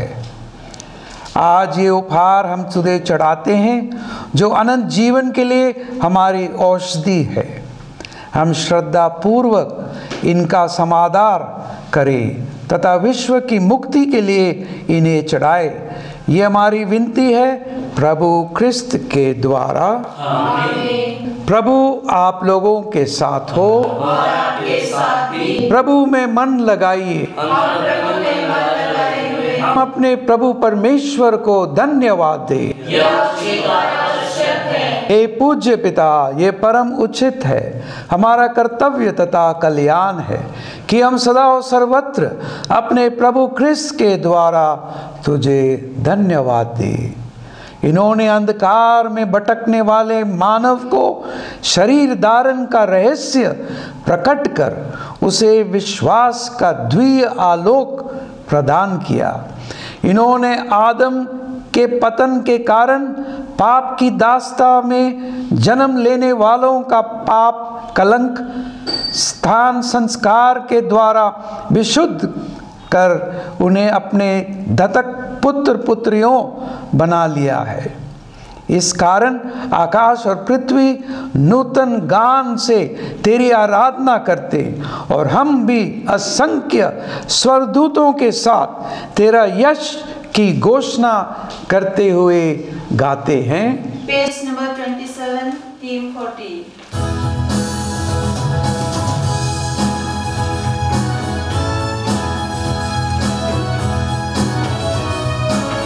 आज ये उपहार हम तुझे चढ़ाते हैं जो अनंत जीवन के लिए हमारी औषधि है। हम श्रद्धा पूर्वक इनका समादार करें तथा विश्व की मुक्ति के लिए इन्हें चढ़ाए। ये हमारी विनती है प्रभु क्रिस्त के द्वारा। आमीन। प्रभु आप लोगों के साथ हो और आपके साथ भी। प्रभु में मन लगाइए। हम प्रभु में मन लगाए हुए हम अपने प्रभु परमेश्वर को धन्यवाद दें। यह स्वीकार आवश्यक है। हे पूज्य पिता, ये परम उचित है, हमारा कर्तव्य तथा कल्याण है कि हम सदा और सर्वत्र अपने प्रभु क्रिस्त के द्वारा तुझे धन्यवाद दें। इन्होंने अंधकार में भटकने वाले मानव को शरीर धारण का रहस्य प्रकट कर उसे विश्वास का द्वितीय आलोक प्रदान किया। इन्होंने आदम के पतन के कारण पाप की दास्ता में जन्म लेने वालों का पाप कलंक स्थान संस्कार के द्वारा विशुद्ध कर उन्हें अपने दत्तक पुत्र पुत्रियों बना लिया है। इस कारण आकाश और पृथ्वी नूतन गान से तेरी आराधना करते और हम भी असंख्य स्वर्गदूतों के साथ तेरा यश की घोषणा करते हुए गाते हैं। Page number twenty-seven, theme forty.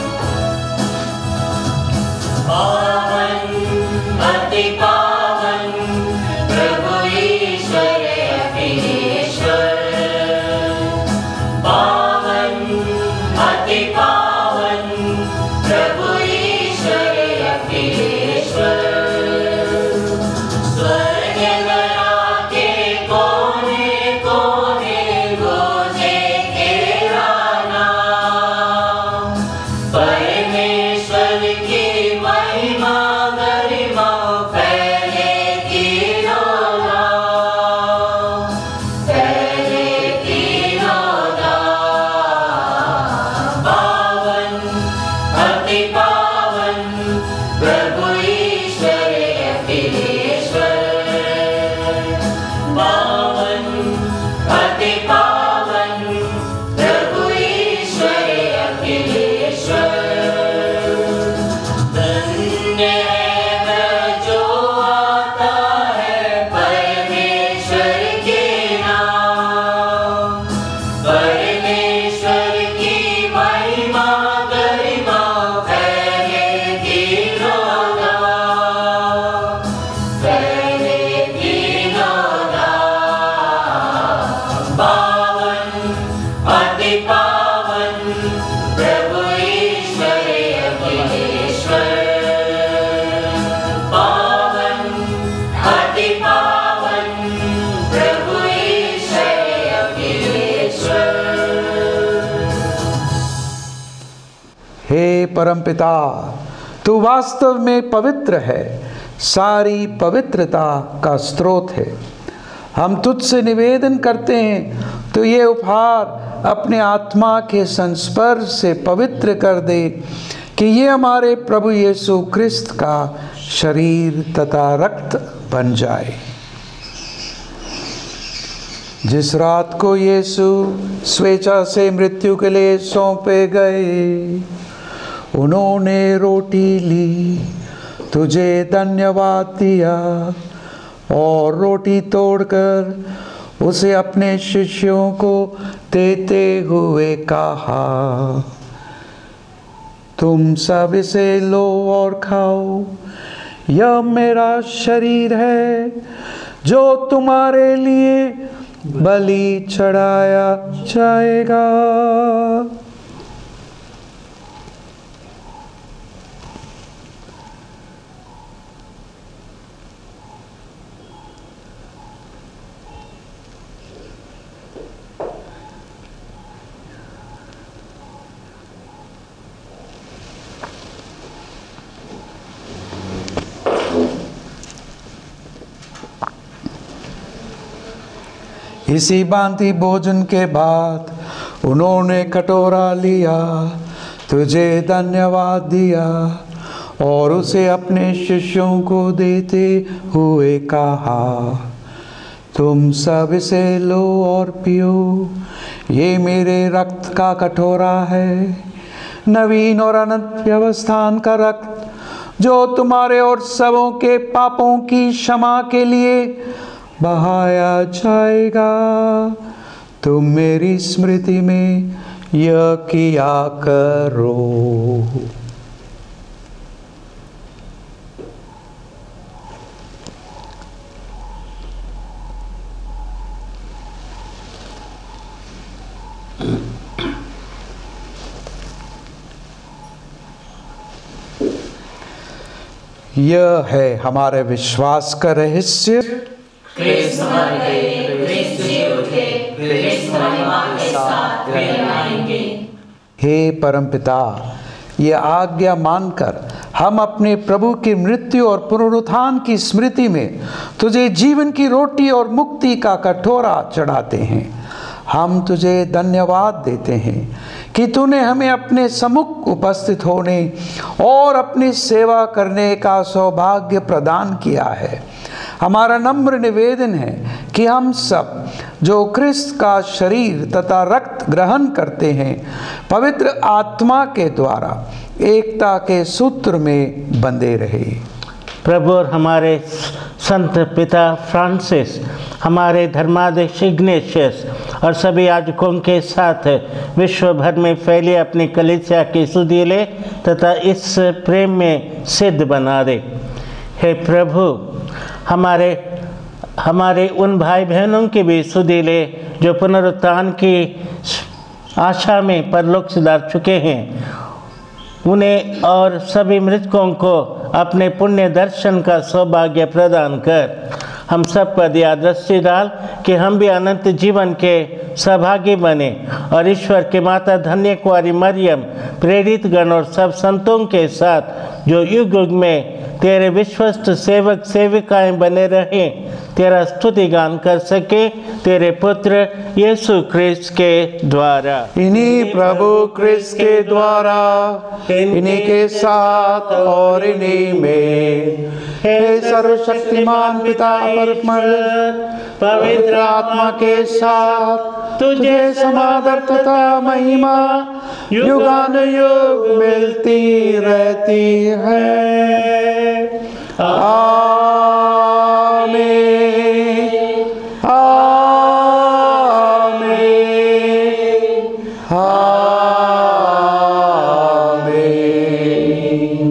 पावन अति पावन अखिलेश्वर, पावन अति पावन प्रभु ईश्वर अखिलेश्वर, स्वर्ग गया के कोने कोने गूंजे तेरा नाम, परमेश्वर की महिमा गरिमा फैले तीनों धाम, फैले तीनों धाम। पावन अति पावन प्रभु ईश्वर अखिलेश्वर, पावन अति पावन प्रभु ईश्वर अखिलेश्वर। धन्य है वह जो आता है परमेश्वर के नाम, परमेश्वर की महिमा गरिमा फैले तीनों धाम, फैले तीनों धाम। पावन अति पावन प्रभु ईश्वर अखिलेश्वर, पावन अति पावन प्रभु ईश्वर अखिलेश्वर। हे परमपिता, तू वास्तव में पवित्र है, सारी पवित्रता का स्रोत है। हम तुझसे निवेदन करते हैं तो ये उपहार अपने आत्मा के संस्पर्श से पवित्र कर दे कि ये हमारे प्रभु यीशु क्रिस्त का शरीर तथा रक्त बन जाए। जिस रात को यीशु स्वेच्छा से मृत्यु के लिए सौंपे गए, उन्होंने रोटी ली, तुझे धन्यवाद दिया और रोटी तोड़कर उसे अपने शिष्यों को देते हुए कहा, तुम सब इसे लो और खाओ, यह मेरा शरीर है जो तुम्हारे लिए बलि चढ़ाया जाएगा। इसी भांति भोजन के बाद उन्होंने कटोरा लिया, तुझे धन्यवाद दिया और उसे अपने शिष्यों को देते हुए कहा, तुम सब इसे लो और पियो, ये मेरे रक्त का कटोरा है, नवीन और अनंत व्यवस्थान का रक्त, जो तुम्हारे और सबों के पापों की क्षमा के लिए बहाया जाएगा। तुम मेरी स्मृति में यह किया करो। यह है हमारे विश्वास का रहस्य। क्रिस्त मर गए, क्रिस्त जी उठे, क्रिस्त महिमा के साथ फिर आएंगे। हे परमपिता, ये आज्ञा मानकर हम अपने प्रभु की मृत्यु और पुनरुत्थान की स्मृति में तुझे जीवन की रोटी और मुक्ति का कटोरा चढ़ाते हैं। हम तुझे धन्यवाद देते हैं कि तूने हमें अपने सम्मुख उपस्थित होने और अपनी सेवा करने का सौभाग्य प्रदान किया है। हमारा नम्र निवेदन है कि हम सब जो क्रिस्त का शरीर तथा रक्त ग्रहण करते हैं, पवित्र आत्मा के द्वारा एकता के सूत्र में बंधे रहे। प्रभु और हमारे संत पिता फ्रांसिस, हमारे धर्माध्यक्ष इग्नेशियस और सभी याजकों के साथ विश्व भर में फैले अपनी कलीसिया की सुधि ले तथा इस प्रेम में सिद्ध बना दे। हे प्रभु, हमारे हमारे उन भाई बहनों के भी सुधि ले जो पुनरुत्थान की आशा में परलोक सिधार चुके हैं, उन्हें और सभी मृतकों को अपने पुण्य दर्शन का सौभाग्य प्रदान कर हम सब पर दिया दृष्टि डाल कि हम भी अनंत जीवन के सहभागी बने और ईश्वर के माता धन्य कुंवारी मरियम, प्रेरित गण और सब संतों के साथ जो युग युग में तेरे विश्वस्त सेवक सेविकाएं बने रहें, तेरा स्तुति गान कर सके तेरे पुत्र यीशु ख्रिस्त के द्वारा। इन्हीं प्रभु ख्रिस्त के द्वारा, इन्हीं के साथ और इन्हीं में, हे सर्वशक्तिमान पिता परमेश्वर, पवित्र आत्मा के साथ तुझे समादर तथा महिमा युगानुयुग मिलती रहती है। आमीन, आमीन, आमीन।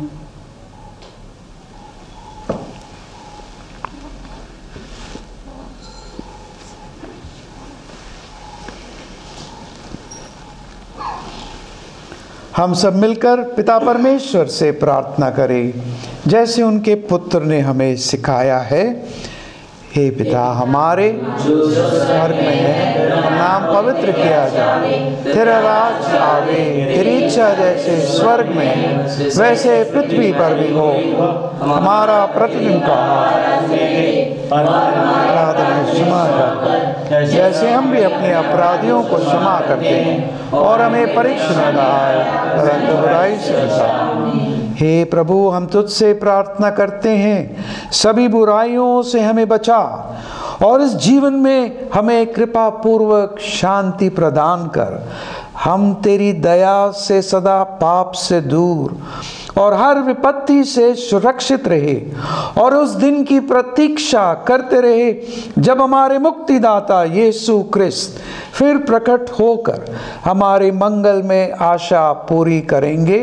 हम सब मिलकर पिता परमेश्वर से प्रार्थना करें जैसे उनके पुत्र ने हमें सिखाया है। हे पिता हमारे जो स्वर्ग में है, तेरा नाम पवित्र किया जाए, तेरा राज आवे, तेरी इच्छा जैसे स्वर्ग में वैसे पृथ्वी पर भी हो। हमारा प्रतिदिन का अपराध में क्षमा कर, जैसे हम भी अपने अपराधियों को क्षमा करते हैं, और हमें परीक्षा न लाए परंतु बुराई से बचा। हे प्रभु हम तुझसे प्रार्थना करते हैं, सभी बुराइयों से हमें बचा और इस जीवन में हमें कृपा पूर्वक शांति प्रदान कर। हम तेरी दया से सदा पाप से दूर और हर विपत्ति से सुरक्षित रहे और उस दिन की प्रतीक्षा करते रहे जब हमारे मुक्तिदाता यीशु ख्रिस्त फिर प्रकट होकर हमारे मंगल में आशा पूरी करेंगे।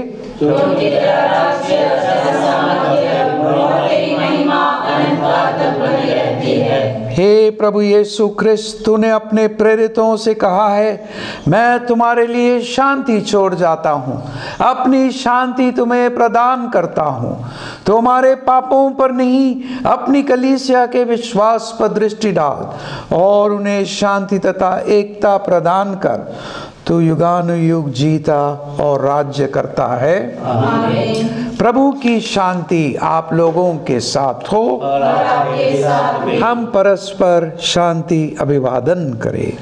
हे प्रभु यीशु ख्रिस्त, तूने अपने प्रेरितों से कहा है, मैं तुम्हारे लिए शांति छोड़ जाता हूँ, अपनी शांति तुम्हें प्रदान करता हूँ। तुम्हारे पापों पर नहीं, अपनी कलीसिया के विश्वास पर दृष्टि डाल और उन्हें शांति तथा एकता प्रदान कर। तू युगानुयुग जीता और राज्य करता है। आमीन। प्रभु की शांति आप लोगों के साथ हो और आपके साथ भी। हम परस्पर शांति अभिवादन करें।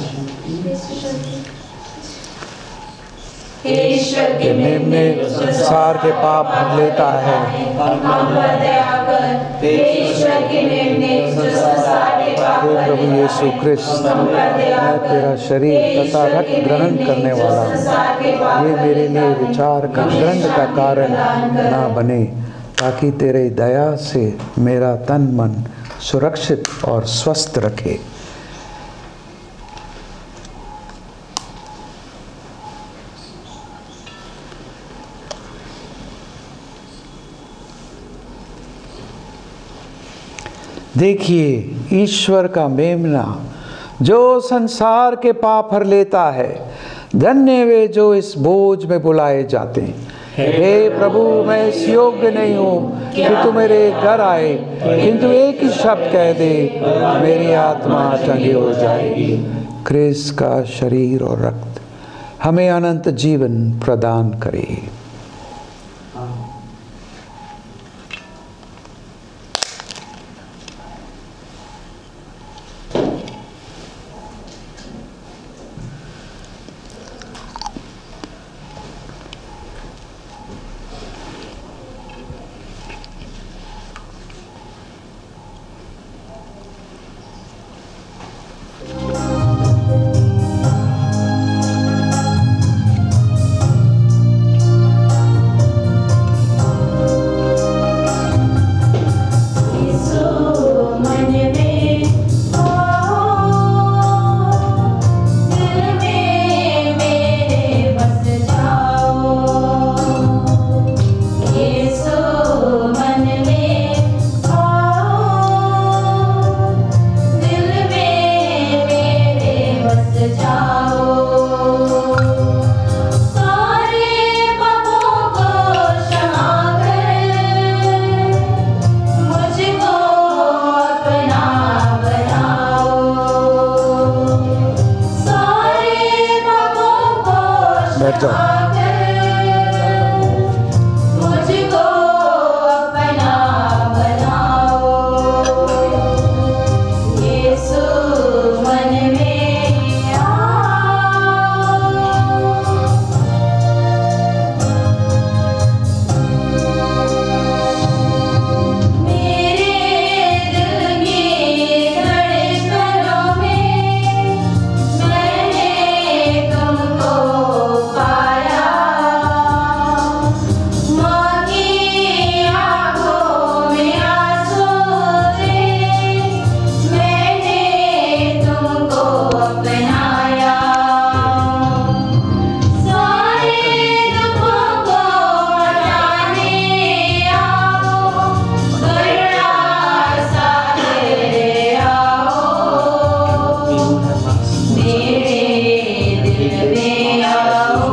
ईश्वर के मेमने संसार के पाप हर लेता है, हम पर दया कर। ईश्वर के मेमने संसार के पाप हर प्रभु यीशु ख्रिस्त, मैं तेरा शरीर तथा रक्त ग्रहण करने वाला हूँ। ये मेरे लिए विचार का दंड का कारण ना बने, ताकि तेरे दया से मेरा तन मन सुरक्षित और स्वस्थ रखे। देखिए ईश्वर का मेमना जो संसार के पाप हर लेता है। धन्य वे जो इस बोझ में बुलाए जाते हैं। हे प्रभु, मैं इस योग्य नहीं हूँ कि तू मेरे घर आए, किंतु एक ही शब्द कह दे, मेरी आत्मा चंगी हो जाएगी। ख्रिस्त का शरीर और रक्त हमें अनंत जीवन प्रदान करे। बैठ जाओ। मुझको अपना बनाओ, यीशु मन में आओ। मेरे दिल की धड़कनों में मैंने तुमको पाया, माँ की आँखों में आंसू थे, मैंने तुमको अपनाया। सारे दुखों को हटाने आओ, करुणा सागर आओ, मेरे दिल में आओ।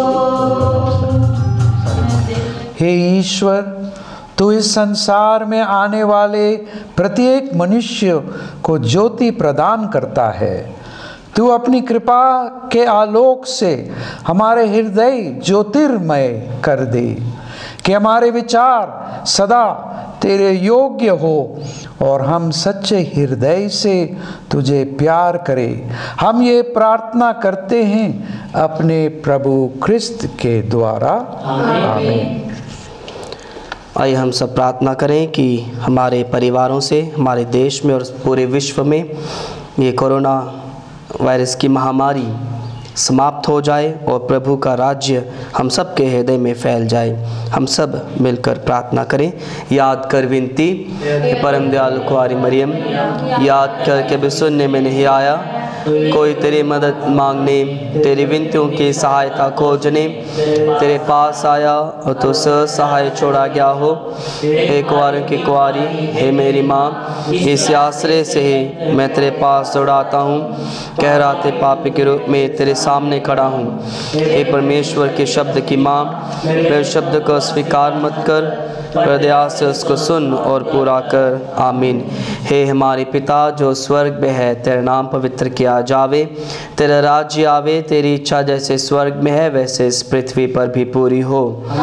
हे ईश्वर, तू इस संसार में आने वाले प्रत्येक मनुष्य को ज्योति प्रदान करता है। तू अपनी कृपा के आलोक से हमारे हृदय ज्योतिर्मय कर दे, कि हमारे विचार सदा तेरे योग्य हो और हम सच्चे हृदय से तुझे प्यार करें। हम ये प्रार्थना करते हैं अपने प्रभु ख्रिस्त के द्वारा, आमीन। आइए हम सब प्रार्थना करें कि हमारे परिवारों से, हमारे देश में और पूरे विश्व में ये कोरोना वायरस की महामारी समाप्त हो जाए और प्रभु का राज्य हम सब के हृदय में फैल जाए। हम सब मिलकर प्रार्थना करें। याद कर विनती, हे परम दयालु कुंवारी मरियम, याद कर के भी सुनने में नहीं आया, कोई तेरी मदद मांगने, तेरी विनतियों की सहायता खोजने तेरे पास आया और तो सहाय छोड़ा गया हो। हे कुंवारों की कुंवारी, हे मेरी माँ, इस आश्रय से ही मैं तेरे पास दौड़ाता हूँ। कह रहा थे पापी के रूप में तेरे सामने खड़ा हूँ। हे परमेश्वर के शब्द की माँ, मेरे शब्द को स्वीकार मत कर, पर दया से उसको सुन और पूरा कर, आमीन। हे हमारे पिता जो स्वर्ग में है, तेरा नाम पवित्र किया जावे, तेरा राज्य आवे, तेरी इच्छा जैसे स्वर्ग में है वैसे इस पृथ्वी पर भी पूरी हो।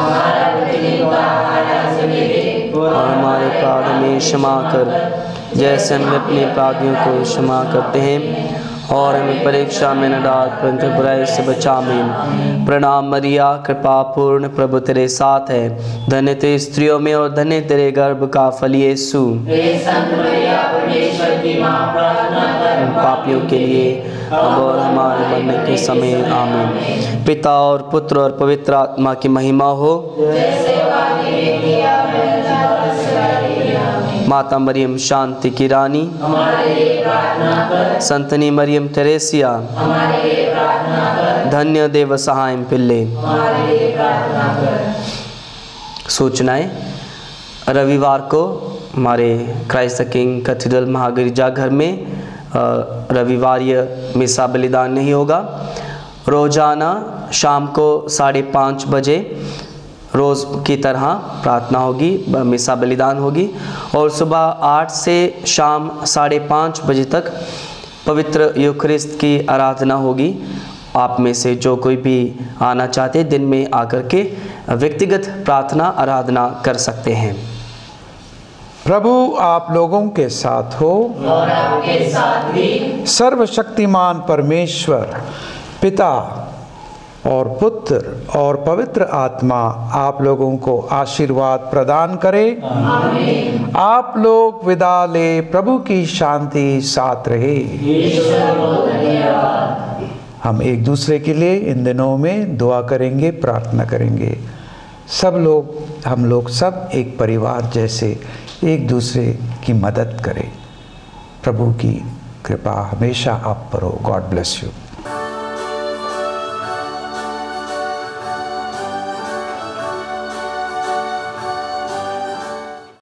और हमारे अपराध हमें क्षमा कर, जैसे हम अपने अपराधियों को क्षमा करते हैं, और हमें परीक्षा में न डाल परंतु बुराई से बचा। आमीन। प्रणाम मरिया, कृपा पूर्ण, प्रभु तेरे साथ है, धन्य तेरी स्त्रियों में और धन्य तेरे गर्भ का फल यीशु। पापियों के लिए अब और हमारे मरने के समय, आमीन। पिता और पुत्र और पवित्र आत्मा की महिमा हो। माता मरियम शांति की रानी, संतनी मरियम तेरेसिया, धन्य देव सहाय पिल्ले। सूचनाएं, रविवार को हमारे क्राइस्ट द किंग कैथेड्रल महागिरजाघर में रविवारीय मिसा बलिदान नहीं होगा। रोजाना शाम को साढ़े पाँच बजे रोज़ की तरह प्रार्थना होगी, मिसा बलिदान होगी, और सुबह आठ से शाम साढ़े पाँच बजे तक पवित्र यूकरिस्ट की आराधना होगी। आप में से जो कोई भी आना चाहते दिन में आकर के व्यक्तिगत प्रार्थना आराधना कर सकते हैं। प्रभु आप लोगों के साथ हो और आपके साथ भी। सर्वशक्तिमान परमेश्वर पिता और पुत्र और पवित्र आत्मा आप लोगों को आशीर्वाद प्रदान करे। आमीन। आप लोग विदा ले, प्रभु की शांति साथ रहे। ईश्वर को धन्यवाद। हम एक दूसरे के लिए इन दिनों में दुआ करेंगे, प्रार्थना करेंगे। सब लोग, हम लोग सब एक परिवार जैसे एक दूसरे की मदद करें। प्रभु की कृपा हमेशा आप पर हो। God bless you.